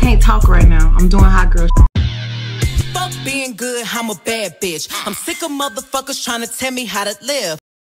can't talk right now. I'm doing hot girl Fuck being good, I'm a bad bitch. I'm sick of motherfuckers trying to tell me how to live.